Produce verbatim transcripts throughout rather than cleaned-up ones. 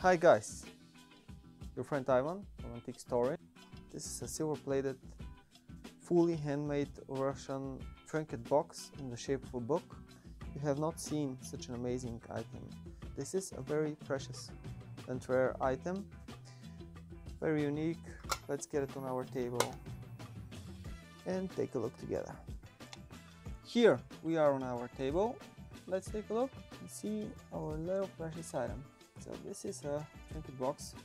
Hi guys, your friend Ivan from Antique Story. This is a silver-plated, fully handmade Russian trinket box in the shape of a book. You have not seen such an amazing item. This is a very precious and rare item, very unique. Let's get it on our table and take a look together. Here we are on our table. Let's take a look and see our little precious item. So this is a trinket box.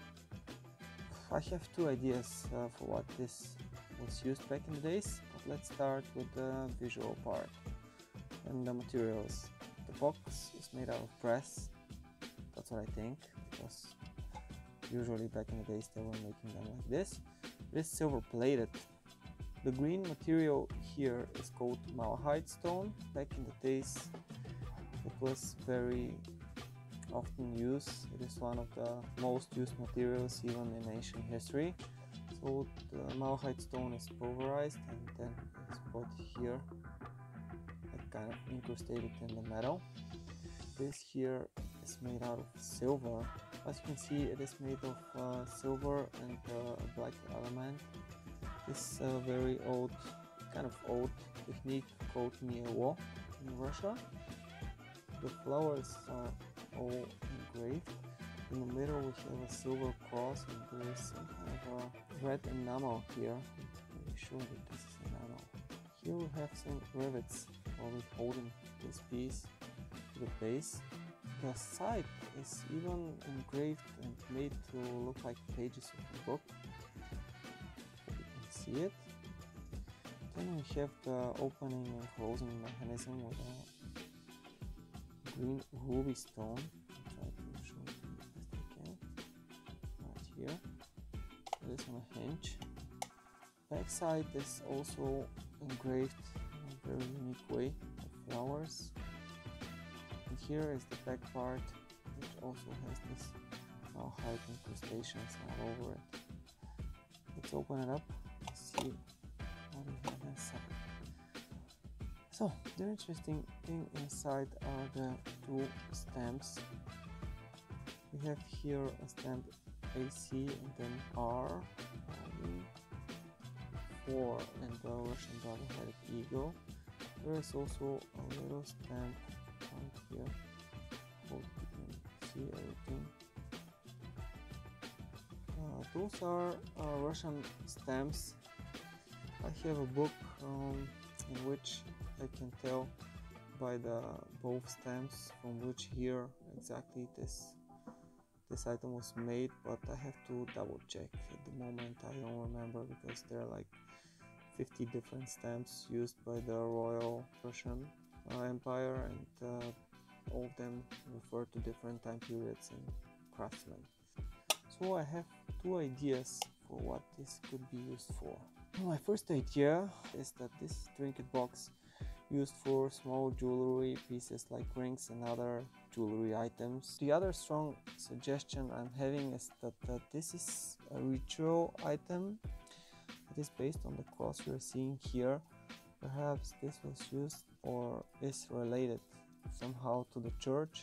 I have two ideas uh, for what this was used back in the days, but let's start with the visual part and the materials. The box is made out of brass. That's what I think, because usually back in the days they were making them like this. It is silver plated. The green material here is called malachite stone. Back in the days it was very often used. It is one of the most used materials even in ancient history. So the malachite stone is pulverized and then it's put here, like kind of incrustated in the metal. This here is made out of silver. As you can see, it is made of uh, silver and uh, a black element. This uh, very old, kind of old technique called niello in Russia. The flowers are all engraved. In the middle we have a silver cross and there is some kind of a red enamel here. I'm pretty sure that this is enamel. Here we have some rivets probably holding this piece to the base. The side is even engraved and made to look like pages of a book. You can see it. Then we have the opening and closing mechanism with a green ruby stone. I'll try to show it the best I can. Right here. It is on a hinge. Back side is also engraved in a very unique way with flowers. And here is the back part, which also has this malachite incrustations all over it. Let's open it up and see what we have inside. So, the interesting thing inside are the two stamps. We have here a stamp A C and then R, four, and the Russian double-headed eagle. There is also a little stamp right here. Hope you can see everything. Uh, those are uh, Russian stamps. I have a book um, in which I can tell by the both stamps from which year exactly this this item was made, but I have to double check. At the moment I don't remember because there are like fifty different stamps used by the Royal Russian uh, Empire, and uh, all of them refer to different time periods and craftsmen. So I have two ideas for what this could be used for. My first idea is that this trinket box used for small jewelry pieces like rings and other jewelry items. The other strong suggestion I'm having is that uh, this is a ritual item. It is based on the cross you're seeing here. Perhaps this was used or is related somehow to the church.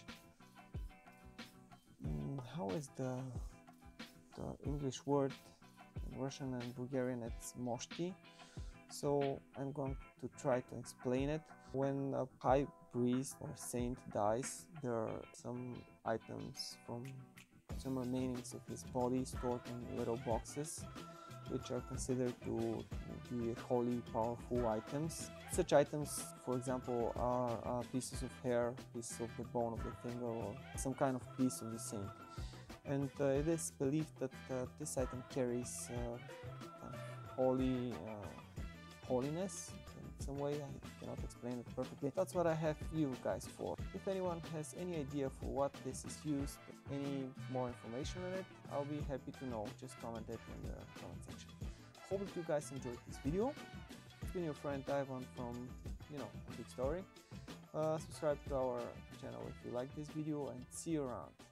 Mm, how is the, the English word? In Russian and Bulgarian it's moshti. So I'm going to try to explain it. When a high priest or saint dies, there are some items from some remainings of his body stored in little boxes, which are considered to be holy, powerful items. Such items, for example, are uh, pieces of hair, pieces of the bone of the finger, or some kind of piece of the saint. And uh, it is believed that uh, this item carries uh, kind of holy uh, holiness in some way. I cannot explain it perfectly. That's what I have you guys for. If anyone has any idea for what this is used, any more information on it, I'll be happy to know. Just comment it in the comment section. Hope that you guys enjoyed this video. It's been your friend Ivan from, you know, Antique Story. Uh, subscribe to our channel if you like this video, and see you around.